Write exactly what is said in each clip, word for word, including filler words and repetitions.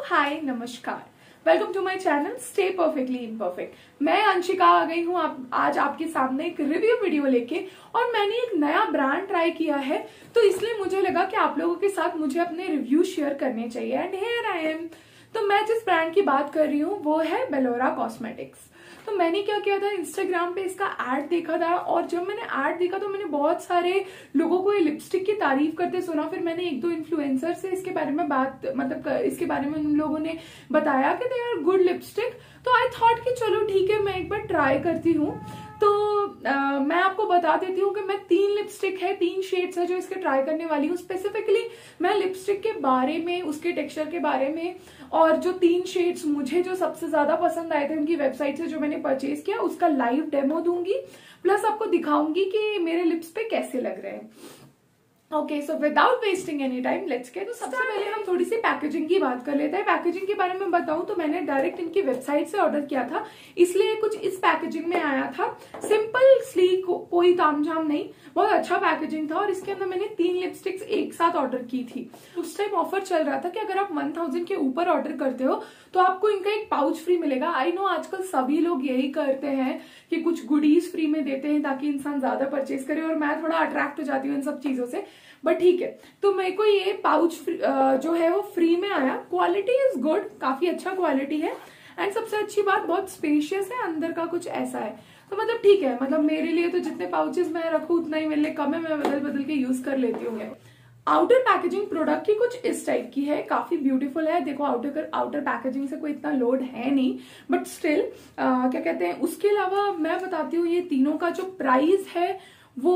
हाय नमस्कार, welcome to my channel stay perfectly imperfect. मैं अंशिका आ गई हूँ आप, आज आपके सामने एक रिव्यू वीडियो लेके। और मैंने एक नया ब्रांड ट्राई किया है, तो इसलिए मुझे लगा कि आप लोगों के साथ मुझे अपने रिव्यू शेयर करने चाहिए। And here I am. तो मैं जिस ब्रांड की बात कर रही हूँ वो है बेलोरा कॉस्मेटिक्स। तो मैंने क्या किया था, इंस्टाग्राम पे इसका एड देखा था, और जब मैंने एड देखा तो मैंने बहुत सारे लोगों को ये लिपस्टिक की तारीफ करते सुना। फिर मैंने एक दो इन्फ्लुएंसर से इसके बारे में बात मतलब इसके बारे में उन लोगों ने बताया कि दे आर गुड लिपस्टिक। तो आई थॉट कि चलो ठीक है, मैं एक बार ट्राई करती हूँ। तो आ, मैं आपको बता देती हूँ कि मैं तीन लिपस्टिक है, तीन शेड्स है जो इसके ट्राई करने वाली हूँ। स्पेसिफिकली मैं लिपस्टिक के बारे में, उसके टेक्सचर के बारे में, और जो तीन शेड्स मुझे जो सबसे ज्यादा पसंद आए थे उनकी वेबसाइट से जो मैंने परचेज किया उसका लाइव डेमो दूंगी, प्लस आपको दिखाऊंगी कि मेरे लिप्स पे कैसे लग रहे हैं। Okay, so without wasting any time let's get. तो सबसे पहले हम थोड़ी सी पैकेजिंग की बात कर लेते हैं। पैकेजिंग के बारे में बताऊं तो मैंने डायरेक्ट इनकी वेबसाइट से ऑर्डर किया था, इसलिए कुछ इस पैकेजिंग में आया था। सिंपल स्लीक, कोई तामझाम नहीं, बहुत अच्छा पैकेजिंग था। और इसके अंदर मैंने तीन लिपस्टिक्स एक साथ ऑर्डर की थी। उस टाइम ऑफर चल रहा था कि अगर आप वन थाउजेंड के ऊपर ऑर्डर करते हो तो आपको इनका एक पाउच फ्री मिलेगा। आई नो आजकल सभी लोग यही करते हैं कि कुछ गुडीज फ्री में देते हैं ताकि इंसान ज्यादा परचेज करे, और मैं थोड़ा अट्रैक्ट हो जाती हूँ इन सब चीजों से, बट ठीक है। तो मेरे को ये पाउच जो है वो फ्री में आया। क्वालिटी इज गुड, काफी अच्छा क्वालिटी है। एंड सबसे अच्छी बात, बहुत स्पेशियस है, अंदर का कुछ ऐसा है। तो मतलब ठीक है, मतलब मेरे लिए तो जितने पाउचेस मैं रखूं उतना ही मेरे लिए कम है, मैं बदल बदल के यूज कर लेती हूँ। आउटर पैकेजिंग प्रोडक्ट की कुछ इस टाइप की है, काफी ब्यूटीफुल है। देखो आउटर आउटर पैकेजिंग से कोई इतना लोड है नहीं, बट स्टिल क्या कहते हैं। उसके अलावा मैं बताती हूँ, ये तीनों का जो प्राइस है वो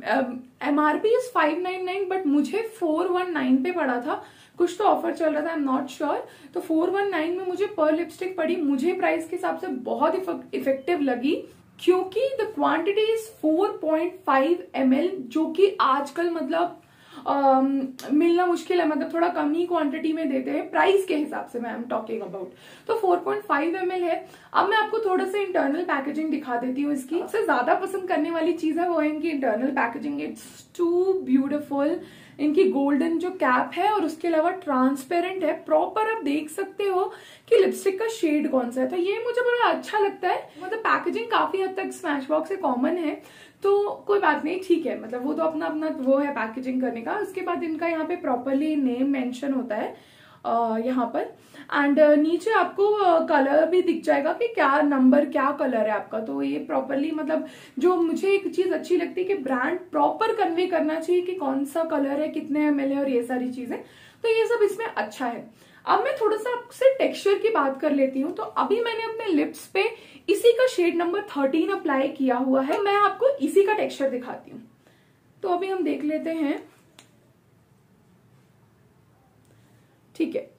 MRP is five nine nine, but मुझे फोर वन नाइन पे पड़ा था। कुछ तो ऑफर चल रहा था, आई एम नॉट श्योर। तो फोर वन नाइन में मुझे पर लिपस्टिक पड़ी। मुझे प्राइस के हिसाब से बहुत इफेक्टिव लगी, क्योंकि the quantity is four point five M L, जो कि आजकल मतलब Um, मिलना मुश्किल है, मतलब थोड़ा कम ही क्वांटिटी में देते हैं प्राइस के हिसाब से, मैं एम टॉकिंग अबाउट। तो four point five M L है। अब मैं आपको थोड़ा सा इंटरनल पैकेजिंग दिखा देती हूँ इसकी। सबसे ज्यादा पसंद करने वाली चीज है वो है इनकी internal packaging. It's too beautiful. इनकी गोल्डन जो कैप है और उसके अलावा ट्रांसपेरेंट है, प्रॉपर आप देख सकते हो कि लिपस्टिक का शेड कौन सा है। तो ये मुझे बड़ा अच्छा लगता है। मतलब पैकेजिंग काफी हद तक स्मैश बॉक्स से कॉमन है, तो कोई बात नहीं, ठीक है। मतलब वो तो अपना अपना वो है पैकेजिंग करने का। उसके बाद इनका यहाँ पे प्रॉपरली नेम मेंशन होता है आ, यहाँ पर। एंड नीचे आपको कलर भी दिख जाएगा कि क्या नंबर, क्या कलर है आपका। तो ये प्रॉपरली, मतलब जो मुझे एक चीज अच्छी लगती है कि ब्रांड प्रॉपर कन्वे करना चाहिए कि कौन सा कलर है, कितने एमएल है, और ये सारी चीजें। तो ये सब इसमें अच्छा है। अब मैं थोड़ा सा आपसे टेक्सचर की बात कर लेती हूँ। तो अभी मैंने अपने लिप्स पे इसी का शेड नंबर थर्टीन अप्लाई किया हुआ है। मैं आपको इसी का टेक्सचर दिखाती हूँ। तो अभी हम देख लेते हैं, ठीक है।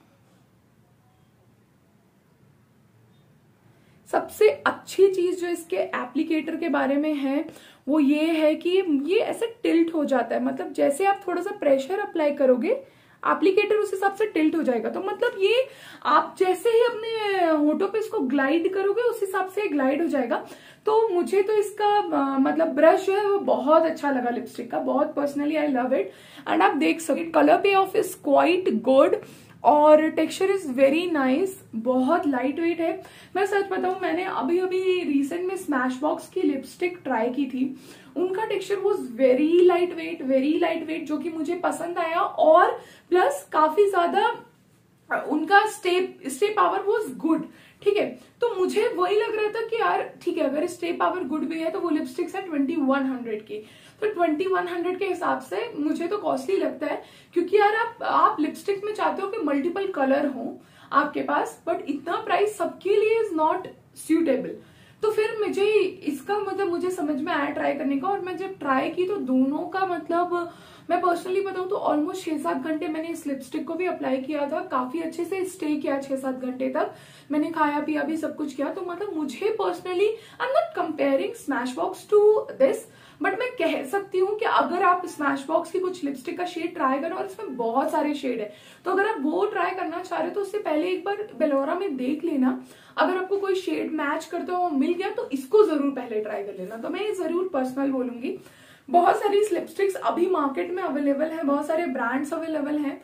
सबसे अच्छी चीज जो इसके एप्लीकेटर के बारे में है वो ये है कि ये ऐसे टिल्ट हो जाता है। मतलब जैसे आप थोड़ा सा प्रेशर अप्लाई करोगे, एप्लीकेटर उस हिसाब से टिल्ट हो जाएगा। तो मतलब ये आप जैसे ही अपने होठों पे इसको ग्लाइड करोगे उस हिसाब से ग्लाइड हो जाएगा। तो मुझे तो इसका आ, मतलब ब्रश जो है वो बहुत अच्छा लगा लिपस्टिक का, बहुत personally I love it. And आप देख सकते, colour pay off is quite good और टेक्सचर इज वेरी नाइस, बहुत लाइट वेट है। मैं सच बताऊं, मैंने अभी अभी रिसेंट में स्मैश बॉक्स की लिपस्टिक ट्राई की थी। उनका texture was very light weight, very light weight, जो कि मुझे पसंद आया। और प्लस काफी ज्यादा उनका stay stay power was good, ठीक है। तो मुझे वही लग रहा था कि यार ठीक है, अगर स्टे पावर गुड भी है तो वो लिपस्टिक्स है ट्वेंटी वन हंड्रेड की। तो ट्वेंटी वन हंड्रेड के हिसाब से मुझे तो कॉस्टली लगता है, क्योंकि यार आप आप लिपस्टिक में चाहते हो कि मल्टीपल कलर हो आपके पास, बट इतना प्राइस सबके लिए इज नॉट सूटेबल। तो फिर मुझे इसका मतलब मुझे समझ में आया ट्राई करने का। और मैं जब ट्राई की तो दोनों का मतलब मैं पर्सनली बताऊं तो ऑलमोस्ट छह सात घंटे मैंने इस लिपस्टिक को भी अप्लाई किया था। काफी अच्छे से स्टे किया, छह सात घंटे तक मैंने खाया पिया भी, सब कुछ किया। तो मतलब मुझे personally, I am not comparing smash box to this, but मैं कह सकती हूँ कि अगर आप स्मैश बॉक्स की कुछ लिपस्टिक का शेड ट्राई करो, और इसमें बहुत सारे शेड है, तो अगर आप वो ट्राई करना चाह रहे हो तो उससे पहले एक बार बेलोरा में देख लेना। अगर आपको कोई शेड मैच करते हो मिल गया तो इसको जरूर पहले ट्राई कर लेना। तो मैं ये जरूर पर्सनल बोलूंगी। बहुत सारी लिपस्टिक्स अभी मार्केट में अवेलेबल है, बहुत सारे ब्रांड्स अवेलेबल हैं,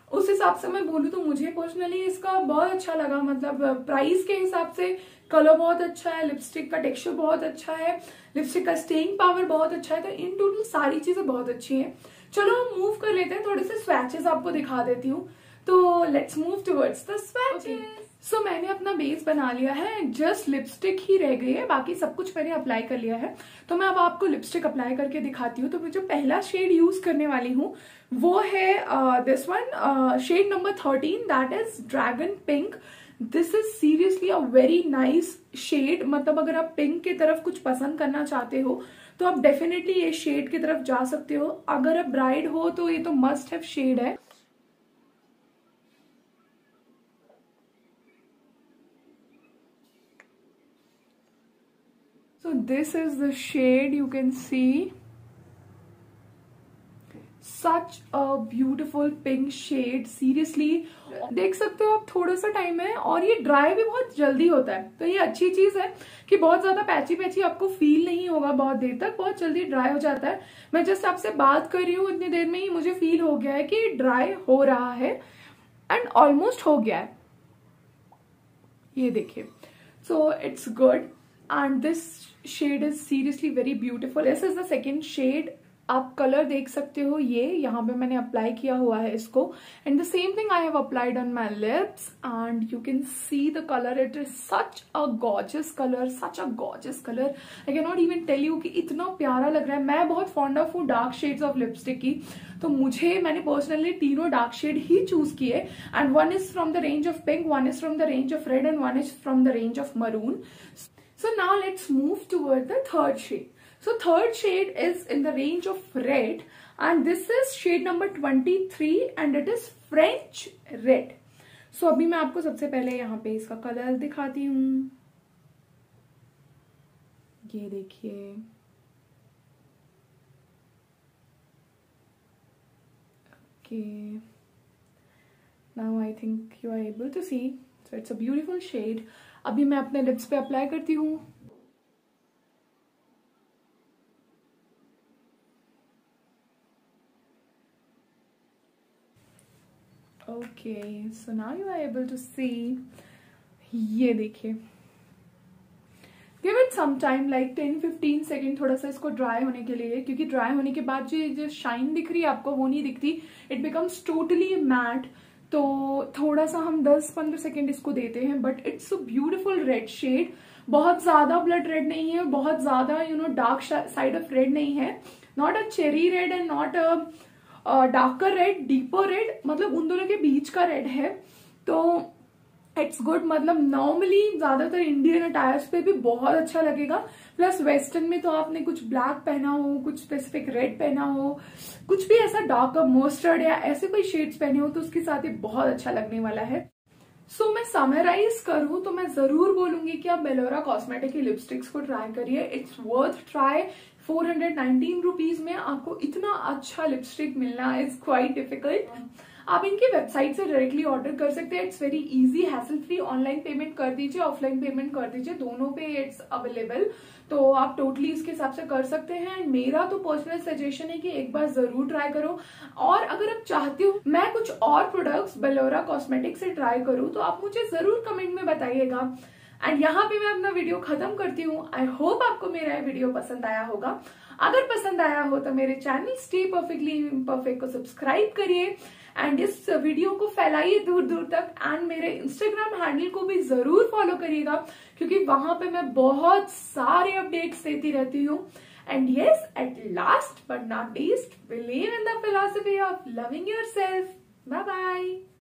उस हिसाब से मैं बोलूँ तो मुझे पर्सनली इसका बहुत अच्छा लगा। मतलब प्राइस के हिसाब से कलर बहुत अच्छा है, लिपस्टिक का टेक्सचर बहुत अच्छा है, लिपस्टिक का स्टेइंग पावर बहुत अच्छा है, तो इन टोटल सारी चीजें बहुत अच्छी हैं। चलो हम मूव कर लेते हैं, थोड़े से स्वैचेस आपको दिखा देती हूँ। तो let's move towards the swatches. So मैंने अपना बेस बना लिया है, जस्ट लिपस्टिक ही रह गई है, बाकी सब कुछ मैंने अप्लाई कर लिया है। तो मैं अब आपको लिपस्टिक अप्लाई करके दिखाती हूँ। तो मैं जो पहला शेड यूज करने वाली हूँ वो है this one, shade number thirteen, that is dragon pink. This is seriously a very nice shade. मतलब अगर आप पिंक की तरफ कुछ पसंद करना चाहते हो तो आप डेफिनेटली ये शेड की तरफ जा सकते हो। अगर आप ब्राइड हो तो ये तो मस्ट हैव शेड है। So this is the shade, you can see such a beautiful pink shade, seriously देख सकते हो आप, थोड़ा सा टाइम है और ये ड्राई भी बहुत जल्दी होता है। तो ये अच्छी चीज है कि बहुत ज्यादा पैची पैची आपको फील नहीं होगा बहुत देर तक, बहुत जल्दी ड्राई हो जाता है। मैं जस्ट आपसे बात कर रही हूँ, इतनी देर में ही मुझे फील हो गया है कि ड्राई हो रहा है एंड ऑलमोस्ट हो गया है, ये देखिए। So it's good and this shade is seriously very beautiful. This is the second shade. आप कलर देख सकते हो, ये यहाँ पे मैंने अप्लाई किया हुआ है इसको, and the same thing I have applied on my lips and you can see the colour. It is such a gorgeous colour, such a gorgeous colour. I can not even tell you कि इतना प्यारा लग रहा है। मैं बहुत fond of हूँ dark shades of lipstick की, तो मुझे मैंने पर्सनली तीनों डार्क शेड ही चूज किए, and one is from the range of pink, one is from the range of red and one is from the range of maroon. So now let's move toward the third shade. So third shade is in the range of red and this is shade number twenty-three and it is French red. So अभी मैं आपको सबसे पहले यहाँ पे इसका colour दिखाती हूँ. ये देखिए, okay. Now I think you are able to see. So it's a beautiful shade. अभी मैं अपने लिप्स पे अप्लाई करती हूँ. Okay, so now you are able to see. ये देखिए, give it some time like ten fifteen second थोड़ा सा इसको ड्राई होने के लिए, क्योंकि ड्राई होने के बाद जो जो शाइन दिख रही है आपको वो नहीं दिखती. It becomes totally matte. तो थोड़ा सा हम दस पंद्रह सेकेंड इसको देते हैं. But it's a beautiful red shade. बहुत ज्यादा ब्लड रेड नहीं है, बहुत ज्यादा you know dark side of red नहीं है. Not a cherry red and not a darker red, deeper red, मतलब उन दोनों के बीच का रेड है. तो इट्स गुड. मतलब नॉर्मली ज्यादातर इंडियन अटायर्स पे भी बहुत अच्छा लगेगा. प्लस वेस्टर्न में तो आपने कुछ ब्लैक पहना हो, कुछ स्पेसिफिक रेड पहना हो, कुछ भी ऐसा डार्क मस्टर्ड या ऐसे कोई शेड्स पहने हो तो उसके साथ ये बहुत अच्छा लगने वाला है. सो so, मैं समराइज करूं तो मैं जरूर बोलूंगी कि आप बेलोरा कॉस्मेटिक की लिपस्टिक्स को ट्राई करिए. It's worth try. Four hundred nineteen rupees में आपको इतना अच्छा लिपस्टिक मिलना इज क्वाइट डिफिकल्ट. आप इनकी वेबसाइट से डायरेक्टली ऑर्डर कर सकते हैं. It's very easy, hassle free. Online payment कर दीजिए, ऑफलाइन पेमेंट कर दीजिए, दोनों पे इट्स अवेलेबल. तो आप टोटली इसके हिसाब से कर सकते हैं. मेरा तो पर्सनल सजेशन है कि एक बार जरूर ट्राई करो. और अगर आप चाहते हो मैं कुछ और प्रोडक्ट्स बेलोरा कॉस्मेटिक से ट्राई करूं तो आप मुझे जरूर कमेंट में बताइएगा. एंड यहाँ पे मैं अपना वीडियो खत्म करती हूँ. आई होप आपको मेरा ये वीडियो पसंद आया होगा. अगर पसंद आया हो तो मेरे चैनल स्टे परफेक्टली इम्परफेक्ट को सब्सक्राइब करिए एंड इस वीडियो को फैलाइए दूर दूर तक. एंड मेरे इंस्टाग्राम हैंडल को भी जरूर फॉलो करिएगा, क्योंकि वहां पे मैं बहुत सारे अपडेट्स देती रहती हूँ. And yes, at last but not least, believe in the philosophy of loving yourself. Bye bye.